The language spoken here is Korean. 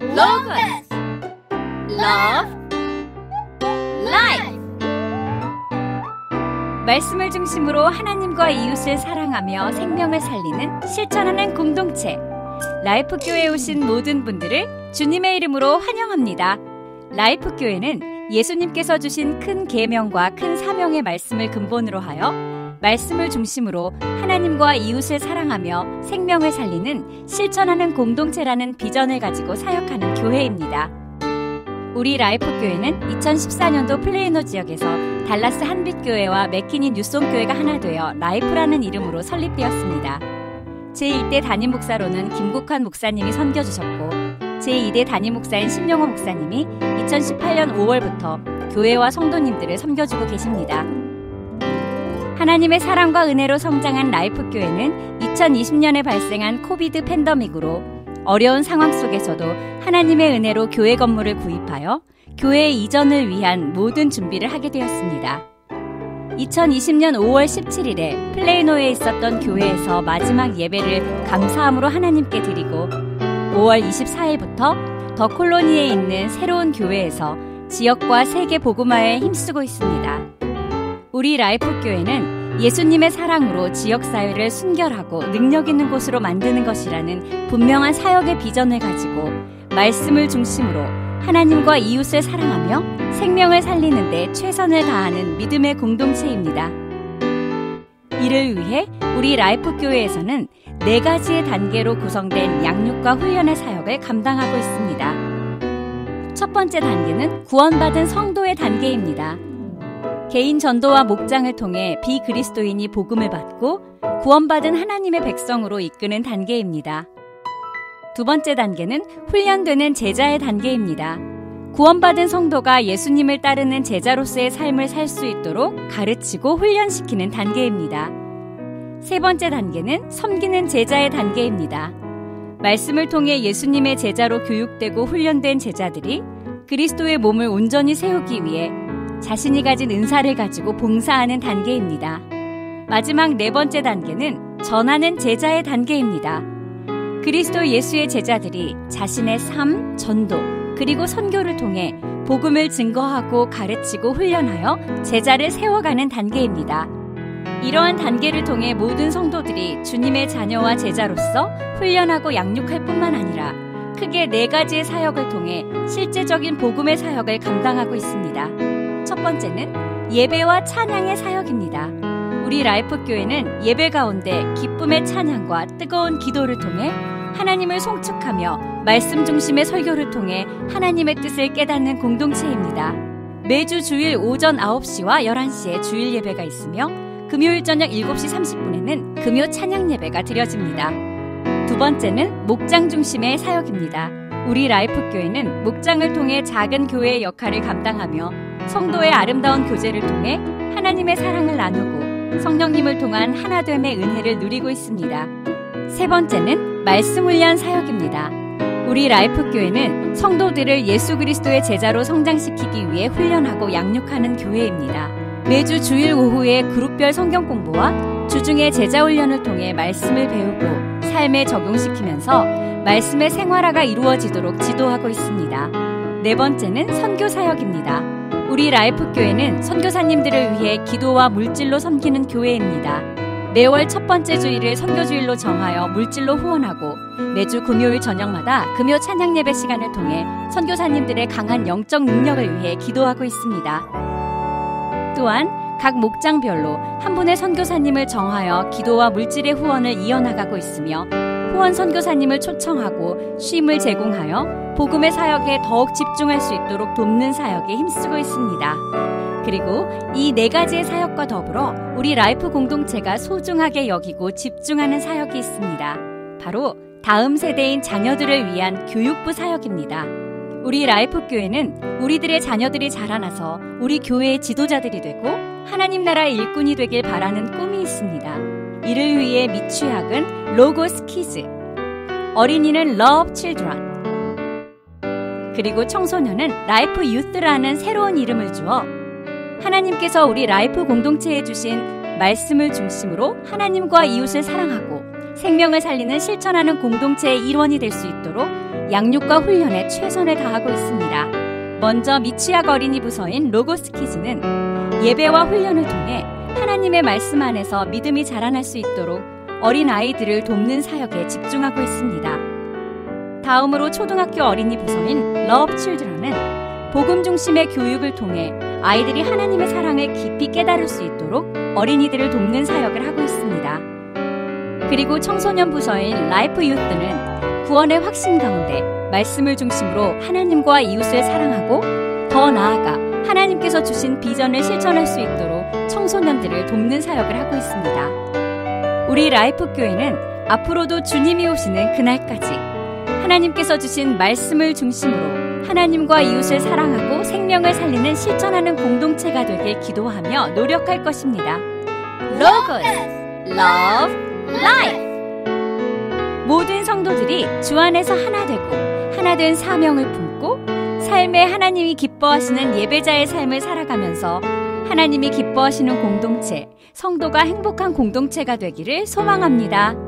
Logos Love Life. 말씀을 중심으로 하나님과 이웃을 사랑하며 생명을 살리는 실천하는 공동체 라이프교회에 오신 모든 분들을 주님의 이름으로 환영합니다. 라이프교회는 예수님께서 주신 큰 계명과 큰 사명의 말씀을 근본으로 하여 말씀을 중심으로 하나님과 이웃을 사랑하며 생명을 살리는 실천하는 공동체라는 비전을 가지고 사역하는 교회입니다. 우리 라이프교회는 2014년도 플레이노 지역에서 달라스 한빛교회와 맥키니 뉴송교회가 하나 되어 라이프라는 이름으로 설립되었습니다. 제1대 담임 목사로는 김국환 목사님이 섬겨주셨고 제2대 담임 목사인 신영호 목사님이 2018년 5월부터 교회와 성도님들을 섬겨주고 계십니다. 하나님의 사랑과 은혜로 성장한 라이프교회는 2020년에 발생한 코비드 팬데믹으로 어려운 상황 속에서도 하나님의 은혜로 교회 건물을 구입하여 교회 이전을 위한 모든 준비를 하게 되었습니다. 2020년 5월 17일에 플레이노에 있었던 교회에서 마지막 예배를 감사함으로 하나님께 드리고 5월 24일부터 더 콜로니에 있는 새로운 교회에서 지역과 세계 복음화에 힘쓰고 있습니다. 우리 라이프교회는 예수님의 사랑으로 지역사회를 순결하고 능력 있는 곳으로 만드는 것이라는 분명한 사역의 비전을 가지고 말씀을 중심으로 하나님과 이웃을 사랑하며 생명을 살리는 데 최선을 다하는 믿음의 공동체입니다. 이를 위해 우리 라이프교회에서는 4가지의 단계로 구성된 양육과 훈련의 사역을 감당하고 있습니다. 첫 번째 단계는 구원받은 성도의 단계입니다. 개인 전도와 목장을 통해 비그리스도인이 복음을 받고 구원받은 하나님의 백성으로 이끄는 단계입니다. 두 번째 단계는 훈련되는 제자의 단계입니다. 구원받은 성도가 예수님을 따르는 제자로서의 삶을 살 수 있도록 가르치고 훈련시키는 단계입니다. 세 번째 단계는 섬기는 제자의 단계입니다. 말씀을 통해 예수님의 제자로 교육되고 훈련된 제자들이 그리스도의 몸을 온전히 세우기 위해 자신이 가진 은사를 가지고 봉사하는 단계입니다. 마지막 4번째 단계는 전하는 제자의 단계입니다. 그리스도 예수의 제자들이 자신의 삶, 전도, 그리고 선교를 통해 복음을 증거하고 가르치고 훈련하여 제자를 세워가는 단계입니다. 이러한 단계를 통해 모든 성도들이 주님의 자녀와 제자로서 훈련하고 양육할 뿐만 아니라 크게 4가지의 사역을 통해 실제적인 복음의 사역을 감당하고 있습니다. 첫 번째는 예배와 찬양의 사역입니다. 우리 라이프교회는 예배 가운데 기쁨의 찬양과 뜨거운 기도를 통해 하나님을 송축하며 말씀 중심의 설교를 통해 하나님의 뜻을 깨닫는 공동체입니다. 매주 주일 오전 9시와 11시에 주일 예배가 있으며 금요일 저녁 7시 30분에는 금요 찬양 예배가 드려집니다. 두 번째는 목장 중심의 사역입니다. 우리 라이프교회는 목장을 통해 작은 교회의 역할을 감당하며 성도의 아름다운 교제를 통해 하나님의 사랑을 나누고 성령님을 통한 하나됨의 은혜를 누리고 있습니다. 세 번째는 말씀 훈련 사역입니다. 우리 라이프교회는 성도들을 예수 그리스도의 제자로 성장시키기 위해 훈련하고 양육하는 교회입니다. 매주 주일 오후에 그룹별 성경 공부와 주중에 제자 훈련을 통해 말씀을 배우고 삶에 적용시키면서 말씀의 생활화가 이루어지도록 지도하고 있습니다. 네 번째는 선교 사역입니다. 우리 라이프교회는 선교사님들을 위해 기도와 물질로 섬기는 교회입니다. 매월 첫 번째 주일을 선교주일로 정하여 물질로 후원하고 매주 금요일 저녁마다 금요 찬양 예배 시간을 통해 선교사님들의 강한 영적 능력을 위해 기도하고 있습니다. 또한 각 목장별로 한 분의 선교사님을 정하여 기도와 물질의 후원을 이어나가고 있으며 후원 선교사님을 초청하고 쉼을 제공하여 복음의 사역에 더욱 집중할 수 있도록 돕는 사역에 힘쓰고 있습니다. 그리고 이 4가지의 사역과 더불어 우리 라이프 공동체가 소중하게 여기고 집중하는 사역이 있습니다. 바로 다음 세대인 자녀들을 위한 교육부 사역입니다. 우리 라이프교회는 우리들의 자녀들이 자라나서 우리 교회의 지도자들이 되고 하나님 나라의 일꾼이 되길 바라는 꿈이 있습니다. 이를 위해 미취학은 로고스 키즈, 어린이는 러브 칠드런, 그리고 청소년은 라이프 유스라는 새로운 이름을 주어 하나님께서 우리 라이프 공동체에 주신 말씀을 중심으로 하나님과 이웃을 사랑하고 생명을 살리는 실천하는 공동체의 일원이 될 수 있도록 양육과 훈련에 최선을 다하고 있습니다. 먼저 미취학 어린이 부서인 로고스 키즈는 예배와 훈련을 통해 하나님의 말씀 안에서 믿음이 자라날 수 있도록 어린 아이들을 돕는 사역에 집중하고 있습니다. 다음으로 초등학교 어린이 부서인 러브 칠드런은 복음 중심의 교육을 통해 아이들이 하나님의 사랑을 깊이 깨달을 수 있도록 어린이들을 돕는 사역을 하고 있습니다. 그리고 청소년 부서인 라이프 유스는 구원의 확신 가운데 말씀을 중심으로 하나님과 이웃을 사랑하고 더 나아가 하나님께서 주신 비전을 실천할 수 있도록 청소년들을 돕는 사역을 하고 있습니다. 우리 라이프 교회는 앞으로도 주님이 오시는 그날까지 하나님께서 주신 말씀을 중심으로 하나님과 이웃을 사랑하고 생명을 살리는 실천하는 공동체가 되길 기도하며 노력할 것입니다. 로고스, Love, Life. 모든 성도들이 주 안에서 하나 되고 하나 된 사명을 품고 삶에 하나님이 기뻐하시는 예배자의 삶을 살아가면서 하나님이 기뻐하시는 공동체, 성도가 행복한 공동체가 되기를 소망합니다.